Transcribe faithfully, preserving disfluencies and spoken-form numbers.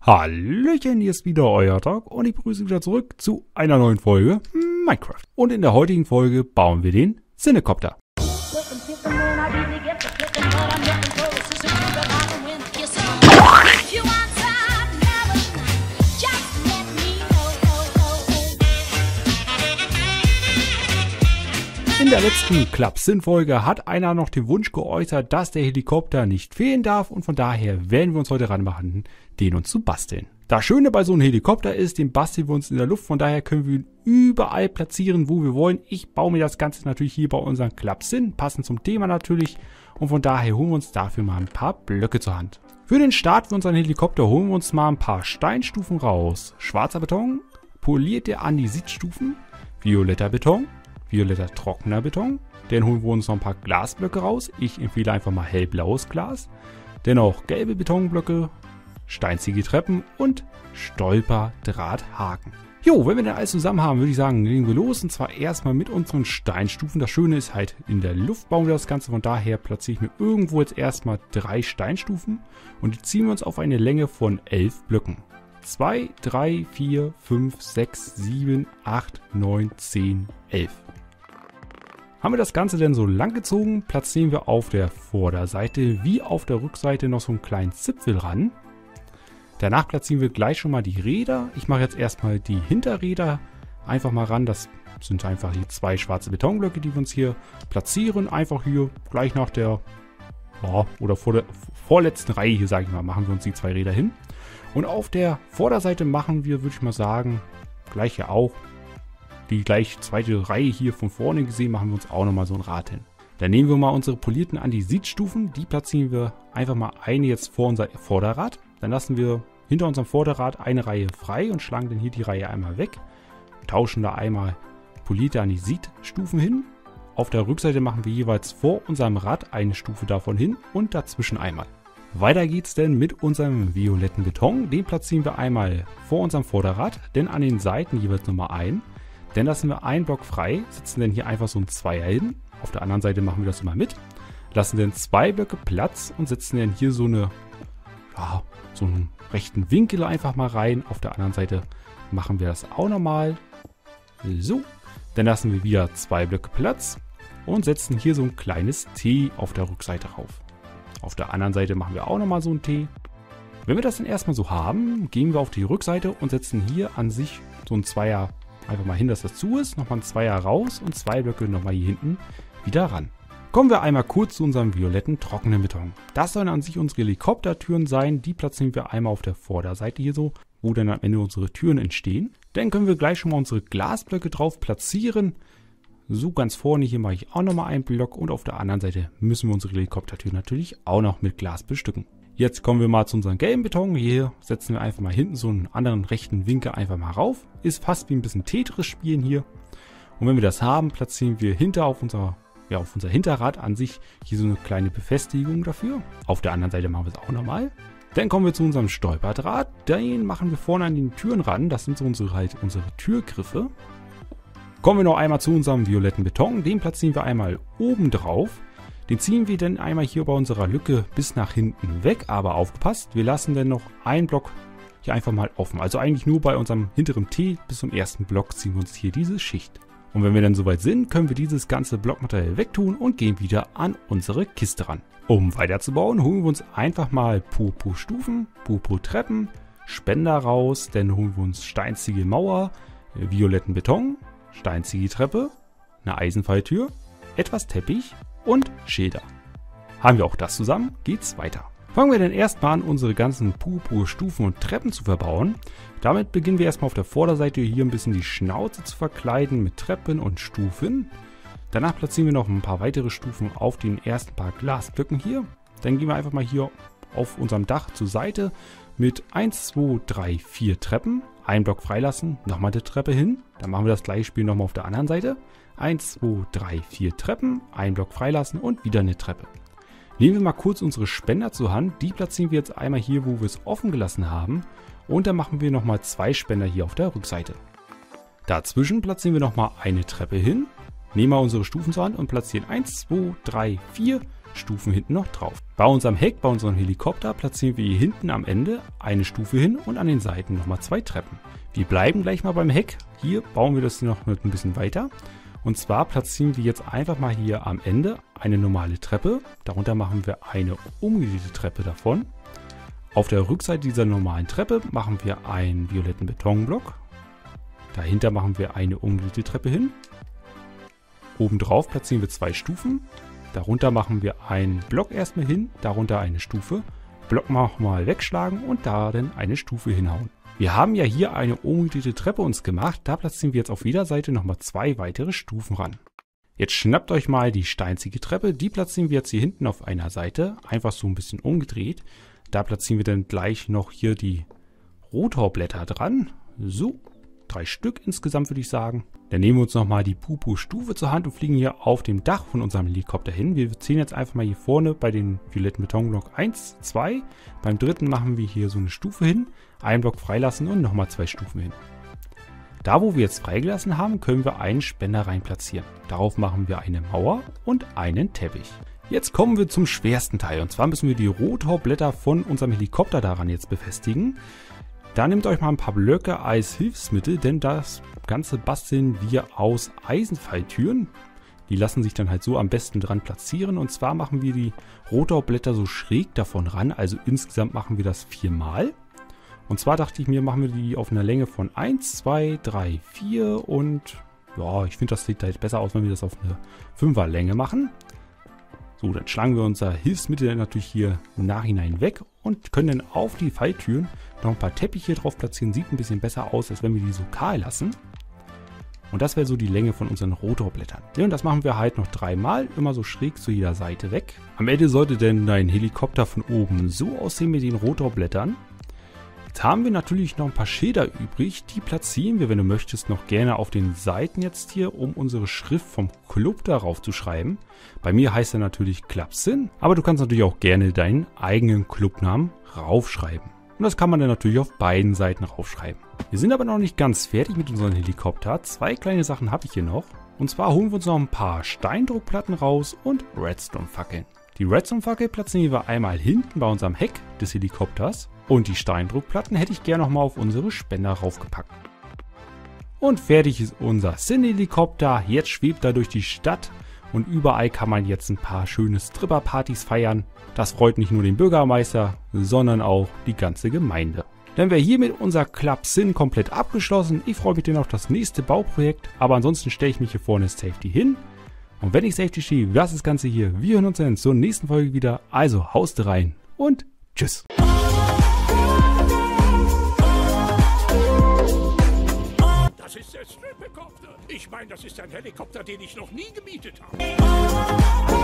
Hallöchen, hier ist wieder euer Tag und ich begrüße wieder zurück zu einer neuen Folge Minecraft. Und in der heutigen Folge bauen wir den Cinecopter. In der letzten Club-Sin-Folge hat einer noch den Wunsch geäußert, dass der Helikopter nicht fehlen darf und von daher werden wir uns heute ranmachen, den uns zu basteln. Das Schöne bei so einem Helikopter ist, den basteln wir uns in der Luft, von daher können wir ihn überall platzieren, wo wir wollen. Ich baue mir das Ganze natürlich hier bei unserem Club-Sin, passend zum Thema natürlich, und von daher holen wir uns dafür mal ein paar Blöcke zur Hand. Für den Start für unseren Helikopter holen wir uns mal ein paar Steinstufen raus. Schwarzer Beton, polierte Andesitstufen, violetter Beton, violetter trockener Beton. Dann holen wir uns noch ein paar Glasblöcke raus. Ich empfehle einfach mal hellblaues Glas. Dennoch gelbe Betonblöcke, steinzige Treppen und Stolperdrahthaken. Jo, wenn wir dann alles zusammen haben, würde ich sagen, legen wir los. Und zwar erstmal mit unseren Steinstufen. Das Schöne ist halt, in der Luft bauen wir das Ganze. Von daher platziere ich mir irgendwo jetzt erstmal drei Steinstufen. Und die ziehen wir uns auf eine Länge von elf Blöcken. zwei, drei, vier, fünf, sechs, sieben, acht, neun, zehn, elf. Haben wir das Ganze denn so lang gezogen, platzieren wir auf der Vorderseite wie auf der Rückseite noch so einen kleinen Zipfel ran. Danach platzieren wir gleich schon mal die Räder. Ich mache jetzt erstmal die Hinterräder einfach mal ran. Das sind einfach die zwei schwarze Betonblöcke, die wir uns hier platzieren. Einfach hier gleich nach der, ja, oder vor der vorletzten Reihe hier, sage ich mal, machen wir uns die zwei Räder hin. Und auf der Vorderseite machen wir, würde ich mal sagen, gleich hier auch. Die gleich zweite Reihe hier von vorne gesehen, machen wir uns auch nochmal so ein Rad hin. Dann nehmen wir mal unsere polierten Andesitstufen. Die platzieren wir einfach mal eine jetzt vor unser Vorderrad. Dann lassen wir hinter unserem Vorderrad eine Reihe frei und schlagen dann hier die Reihe einmal weg. Tauschen da einmal polierte Andesitstufen hin. Auf der Rückseite machen wir jeweils vor unserem Rad eine Stufe davon hin und dazwischen einmal. Weiter geht's denn mit unserem violetten Beton. Den platzieren wir einmal vor unserem Vorderrad, denn an den Seiten jeweils nochmal ein. Dann lassen wir einen Block frei, setzen dann hier einfach so ein Zweier hin. Auf der anderen Seite machen wir das immer mit. Lassen dann zwei Blöcke Platz und setzen dann hier so eine, ja, so einen rechten Winkel einfach mal rein. Auf der anderen Seite machen wir das auch nochmal. So, dann lassen wir wieder zwei Blöcke Platz und setzen hier so ein kleines T auf der Rückseite rauf. Auf der anderen Seite machen wir auch nochmal so ein T. Wenn wir das dann erstmal so haben, gehen wir auf die Rückseite und setzen hier an sich so ein Zweier einfach mal hin, dass das zu ist. Nochmal ein Zweier raus und zwei Blöcke nochmal hier hinten wieder ran. Kommen wir einmal kurz zu unserem violetten trockenen Beton. Das sollen an sich unsere Helikoptertüren sein. Die platzieren wir einmal auf der Vorderseite hier so, wo dann am Ende unsere Türen entstehen. Dann können wir gleich schon mal unsere Glasblöcke drauf platzieren. So ganz vorne hier mache ich auch nochmal einen Block und auf der anderen Seite müssen wir unsere Helikoptertür natürlich auch noch mit Glas bestücken. Jetzt kommen wir mal zu unserem gelben Beton. Hier setzen wir einfach mal hinten so einen anderen rechten Winkel einfach mal rauf. Ist fast wie ein bisschen Tetris spielen hier. Und wenn wir das haben, platzieren wir hinter auf unser, ja, auf unser Hinterrad an sich hier so eine kleine Befestigung dafür. Auf der anderen Seite machen wir es auch nochmal. Dann kommen wir zu unserem Stolperdraht. Den machen wir vorne an den Türen ran. Das sind so unsere, halt unsere Türgriffe. Kommen wir noch einmal zu unserem violetten Beton. Den platzieren wir einmal oben drauf. Den ziehen wir dann einmal hier bei unserer Lücke bis nach hinten weg. Aber aufgepasst, wir lassen dann noch einen Block hier einfach mal offen. Also eigentlich nur bei unserem hinteren T bis zum ersten Block ziehen wir uns hier diese Schicht. Und wenn wir dann soweit sind, können wir dieses ganze Blockmaterial wegtun und gehen wieder an unsere Kiste ran. Um weiterzubauen, holen wir uns einfach mal Purpurstufen, Purpurtreppen, Spender raus. Dann holen wir uns steinzige Mauer, violetten Beton, steinzige Treppe, eine Eisenfalltür, etwas Teppich und Schilder. Haben wir auch das zusammen, geht's weiter. Fangen wir dann erstmal an, unsere ganzen Purpurstufen und Treppen zu verbauen. Damit beginnen wir erstmal auf der Vorderseite hier ein bisschen die Schnauze zu verkleiden mit Treppen und Stufen. Danach platzieren wir noch ein paar weitere Stufen auf den ersten paar Glasblöcken hier. Dann gehen wir einfach mal hier auf unserem Dach zur Seite mit eins, zwei, drei, vier Treppen. Einen Block freilassen, nochmal die Treppe hin. Dann machen wir das gleiche Spiel nochmal auf der anderen Seite. eins, zwei, drei, vier Treppen, einen Block freilassen und wieder eine Treppe. Nehmen wir mal kurz unsere Spender zur Hand. Die platzieren wir jetzt einmal hier, wo wir es offen gelassen haben. Und dann machen wir nochmal zwei Spender hier auf der Rückseite. Dazwischen platzieren wir nochmal eine Treppe hin. Nehmen wir unsere Stufen zur Hand und platzieren eins, zwei, drei, vier Stufen hinten noch drauf. Bei unserem Heck, bei unserem Helikopter platzieren wir hier hinten am Ende eine Stufe hin und an den Seiten nochmal zwei Treppen. Wir bleiben gleich mal beim Heck. Hier bauen wir das noch ein bisschen weiter. Und zwar platzieren wir jetzt einfach mal hier am Ende eine normale Treppe. Darunter machen wir eine umgedrehte Treppe davon. Auf der Rückseite dieser normalen Treppe machen wir einen violetten Betonblock. Dahinter machen wir eine umgedrehte Treppe hin. Obendrauf platzieren wir zwei Stufen. Darunter machen wir einen Block erstmal hin, darunter eine Stufe. Block nochmal wegschlagen und da dann eine Stufe hinhauen. Wir haben ja hier eine umgedrehte Treppe uns gemacht. Da platzieren wir jetzt auf jeder Seite nochmal zwei weitere Stufen ran. Jetzt schnappt euch mal die steinzige Treppe. Die platzieren wir jetzt hier hinten auf einer Seite. Einfach so ein bisschen umgedreht. Da platzieren wir dann gleich noch hier die Rotorblätter dran. So, drei Stück insgesamt würde ich sagen. Dann nehmen wir uns nochmal die Pupu-Stufe zur Hand und fliegen hier auf dem Dach von unserem Helikopter hin. Wir ziehen jetzt einfach mal hier vorne bei den violetten Betonblock eins, zwei. Beim dritten machen wir hier so eine Stufe hin, einen Block freilassen und nochmal zwei Stufen hin. Da, wo wir jetzt freigelassen haben, können wir einen Spender rein platzieren. Darauf machen wir eine Mauer und einen Teppich. Jetzt kommen wir zum schwersten Teil. Und zwar müssen wir die Rotorblätter von unserem Helikopter daran jetzt befestigen. Da nehmt euch mal ein paar Blöcke als Hilfsmittel, denn das Ganze basteln wir aus Eisenfalltüren. Die lassen sich dann halt so am besten dran platzieren. Und zwar machen wir die Rotorblätter so schräg davon ran. Also insgesamt machen wir das viermal. Und zwar dachte ich mir, machen wir die auf einer Länge von eins, zwei, drei, vier und ja, ich finde, das sieht halt besser aus, wenn wir das auf eine fünfer Länge machen. So, dann schlagen wir unser Hilfsmittel natürlich hier im Nachhinein weg und können dann auf die Falltüren noch ein paar Teppiche drauf platzieren. Sieht ein bisschen besser aus, als wenn wir die so kahl lassen. Und das wäre so die Länge von unseren Rotorblättern. Und das machen wir halt noch dreimal, immer so schräg zu jeder Seite weg. Am Ende sollte denn dein Helikopter von oben so aussehen mit den Rotorblättern. Jetzt haben wir natürlich noch ein paar Schilder übrig. Die platzieren wir, wenn du möchtest, noch gerne auf den Seiten jetzt hier, um unsere Schrift vom Club darauf zu schreiben. Bei mir heißt er natürlich Clubsin, aber du kannst natürlich auch gerne deinen eigenen Clubnamen raufschreiben. Und das kann man dann natürlich auf beiden Seiten raufschreiben. Wir sind aber noch nicht ganz fertig mit unserem Helikopter. Zwei kleine Sachen habe ich hier noch. Und zwar holen wir uns noch ein paar Steindruckplatten raus und Redstone-Fackeln. Die Redstone-Fackel platzieren wir einmal hinten bei unserem Heck des Helikopters. Und die Steindruckplatten hätte ich gerne nochmal auf unsere Spender raufgepackt. Und fertig ist unser Sin-Helikopter. Jetzt schwebt er durch die Stadt. Und überall kann man jetzt ein paar schöne Stripper-Partys feiern. Das freut nicht nur den Bürgermeister, sondern auch die ganze Gemeinde. Dann wäre hiermit unser Club Sin komplett abgeschlossen. Ich freue mich dann auf das nächste Bauprojekt. Aber ansonsten stelle ich mich hier vorne Safety hin. Und wenn ich Safety stehe, was ist das Ganze hier? Wir hören uns dann zur nächsten Folge wieder. Also haust rein und tschüss. Das ist der Strippercopter. Ich meine, das ist ein Helikopter, den ich noch nie gemietet habe.